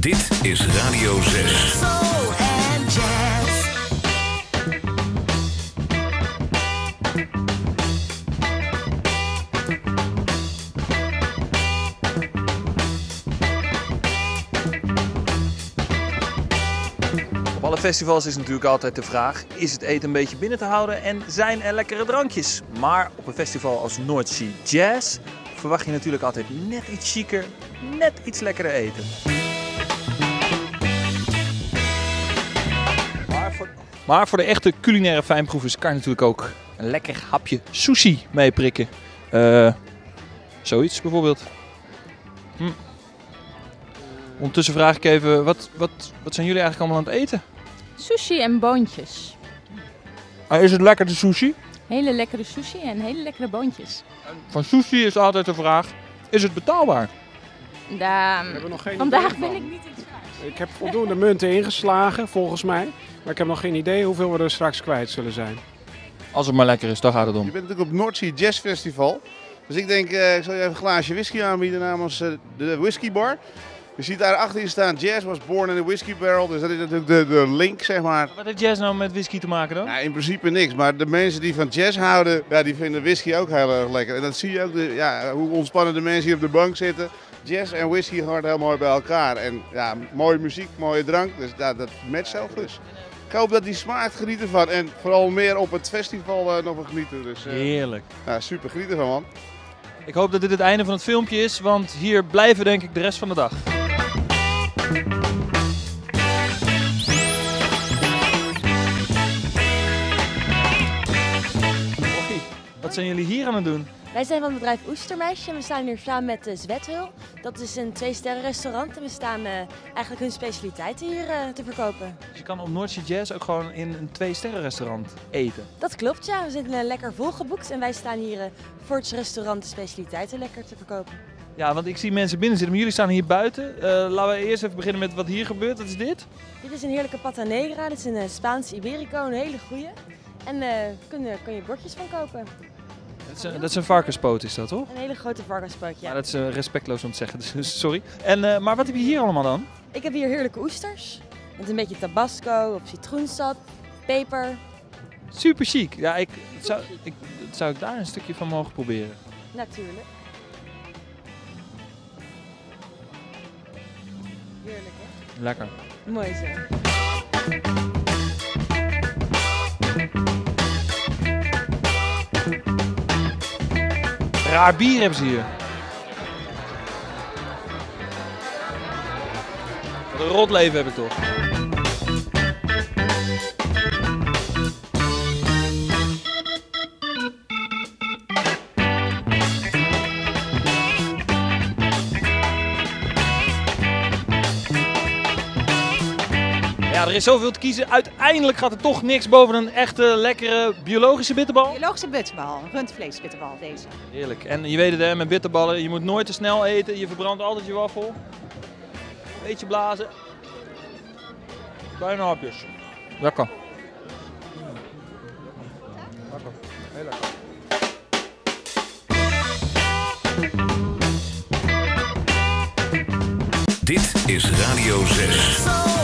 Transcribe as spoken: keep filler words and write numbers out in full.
Dit is Radio zes. Soul and jazz. Op alle festivals is natuurlijk altijd de vraag, is het eten een beetje binnen te houden en zijn er lekkere drankjes? Maar op een festival als North Sea Jazz verwacht je natuurlijk altijd net iets chiquer, net iets lekkerder eten. Maar voor, maar voor de echte culinaire fijnproevers kan je natuurlijk ook een lekker hapje sushi meeprikken. Uh, zoiets bijvoorbeeld. Hm. Ondertussen vraag ik even, wat, wat, wat zijn jullie eigenlijk allemaal aan het eten? Sushi en boontjes. Ah, is het lekker de sushi? Hele lekkere sushi en hele lekkere boontjes. Van sushi is altijd de vraag, is het betaalbaar? Da We hebben nog geen Vandaag idee ben van. ik niet in zwaar. Ik heb voldoende munten ingeslagen, volgens mij. Maar ik heb nog geen idee hoeveel we er straks kwijt zullen zijn. Als het maar lekker is, daar gaat het om. Je bent natuurlijk op het North Sea Jazz Festival. Dus ik denk, uh, ik zal je even een glaasje whisky aanbieden namens uh, de whisky bar. Je ziet daar achter je staan, Jazz was born in a whiskey barrel. Dus dat is natuurlijk de, de link, zeg maar. Wat heeft jazz nou met whisky te maken dan? Nou, in principe niks, maar de mensen die van jazz houden, ja, die vinden whisky ook heel erg lekker. En dat zie je ook, de, ja, hoe ontspannen de mensen hier op de bank zitten. Jazz en whisky hoort heel mooi bij elkaar. En ja, mooie muziek, mooie drank, dus ja, dat matcht zo goed. Ik hoop dat die smaakt, geniet ervan. En vooral meer op het festival uh, nog wel genieten. Dus, uh, Heerlijk. ja, super, geniet ervan man. Ik hoop dat dit het einde van het filmpje is, want hier blijven denk ik de rest van de dag. Oké, wat zijn jullie hier aan het doen? Wij zijn van het bedrijf Oestermeisje en we staan hier samen met uh, Zwethul. Dat is een twee-sterren restaurant en we staan uh, eigenlijk hun specialiteiten hier uh, te verkopen. Dus je kan op North Sea Jazz ook gewoon in een twee-sterren restaurant eten. Dat klopt, ja. We zitten uh, lekker volgeboekt en wij staan hier uh, voor het restaurant de specialiteiten lekker te verkopen. Ja, want ik zie mensen binnen zitten, maar jullie staan hier buiten. Uh, laten we eerst even beginnen met wat hier gebeurt. Wat is dit? Dit is een heerlijke pata negra, dit is een uh, Spaanse Iberico, een hele goeie. En uh, kun, uh, kun je bordjes van kopen. Dat is een, dat is een varkenspoot, is dat toch? Een hele grote varkenspoot, ja. Ja, dat is uh, respectloos om te zeggen, dus sorry. En, uh, maar wat heb je hier allemaal dan? Ik heb hier heerlijke oesters. Met een beetje tabasco of citroensap, peper. Super chic. Ja, ik, zou, ik, zou ik daar een stukje van mogen proberen? Natuurlijk. Heerlijk, hè? Lekker. Mooi zo. Raar bier hebben ze hier. Wat een rot leven heb ik toch. Ja, er is zoveel te kiezen. Uiteindelijk gaat er toch niks boven een echte, lekkere, biologische bitterbal. Biologische bitterbal, rundvleesbitterbal deze. Heerlijk. En je weet het hè, met bitterballen, je moet nooit te snel eten. Je verbrandt altijd je waffel. Beetje blazen. Kleine hapjes. Lekker. Lekker. Heel lekker. Dit is Radio zes. Soul